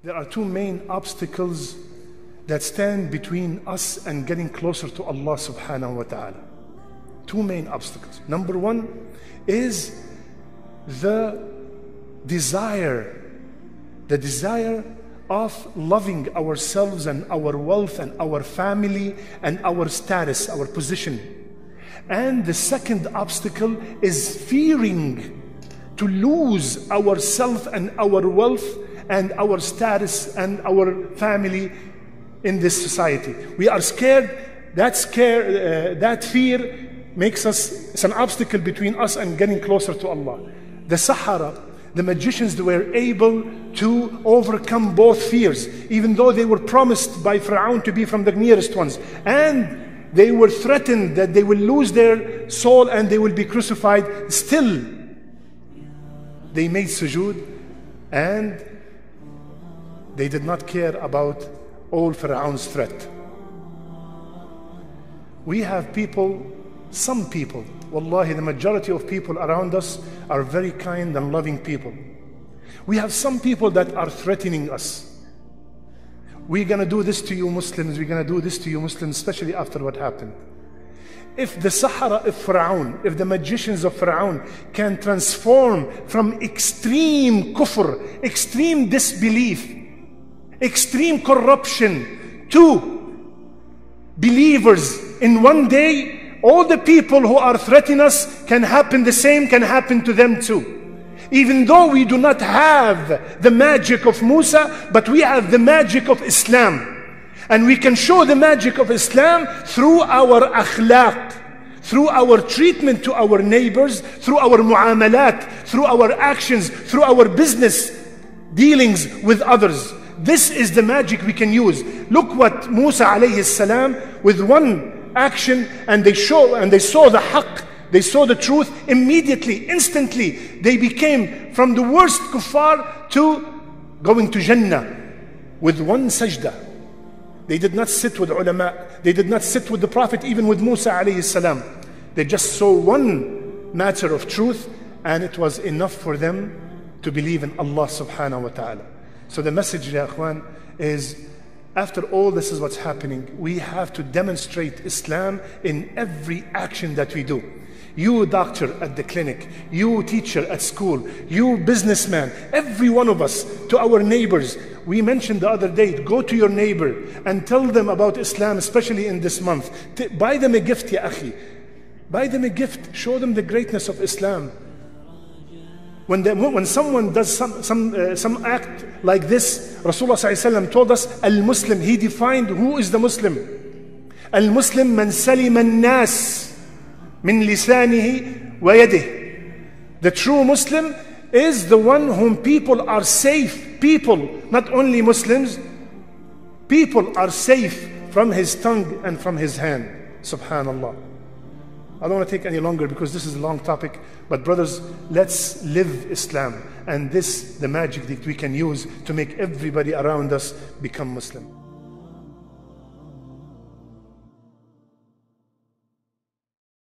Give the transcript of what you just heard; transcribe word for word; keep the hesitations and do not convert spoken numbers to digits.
There are two main obstacles that stand between us and getting closer to Allah subhanahu wa ta'ala. Two main obstacles. Number one is the desire, the desire of loving ourselves and our wealth and our family and our status, our position. And the second obstacle is fearing to lose ourselves and our wealth and our status and our family in this society. We are scared. That scare, uh, that fear makes us, it's an obstacle between us and getting closer to Allah. The Sahara, the magicians, they were able to overcome both fears, even though they were promised by Pharaoh to be from the nearest ones. And they were threatened that they will lose their soul and they will be crucified. Still, they made sujood and they did not care about all Pharaoh's threat. We have people, some people, wallahi, the majority of people around us are very kind and loving people. We have some people that are threatening us. We're gonna do this to you Muslims, we're gonna do this to you Muslims, especially after what happened. If the Sahara of Pharaoh, if the magicians of Pharaoh can transform from extreme kufr, extreme disbelief, extreme corruption to believers in one day, all the people who are threatening us can happen the same, can happen to them too. Even though we do not have the magic of Musa, but we have the magic of Islam. And we can show the magic of Islam through our akhlaq, through our treatment to our neighbors, through our muamalat, through our actions, through our business dealings with others. This is the magic we can use. Look what Musa alayhi salam, with one action, and they show and they saw the haqq, they saw the truth immediately, instantly. They became from the worst kuffar to going to Jannah with one sajda. They did not sit with ulama, they did not sit with the Prophet, even with Musa alayhi salam. They just saw one matter of truth, and it was enough for them to believe in Allah subhanahu wa ta'ala. So the message, ya akhwan, is after all this is what's happening, we have to demonstrate Islam in every action that we do. You doctor at the clinic, you teacher at school, you businessman, every one of us, to our neighbors. We mentioned the other day, go to your neighbor and tell them about Islam, especially in this month. T buy them a gift, ya akhi. Buy them a gift, show them the greatness of Islam. When, the, when someone does some, some, uh, some act like this, Rasulullah sallallahu alaihi wasallam told us, Al-Muslim, he defined who is the Muslim. Al-Muslim man salima an-nas min lisanihi wa yadihi. The true Muslim is the one whom people are safe. People, not only Muslims, people are safe from his tongue and from his hand. Subhanallah. I don't want to take any longer because this is a long topic, but brothers, let's live Islam, and this the magic that we can use to make everybody around us become Muslim.